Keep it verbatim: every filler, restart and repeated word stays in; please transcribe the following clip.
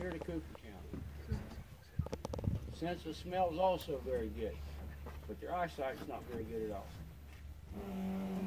here to Cooper County. Sense of smell is also very good, but their eyesight's not very good at all.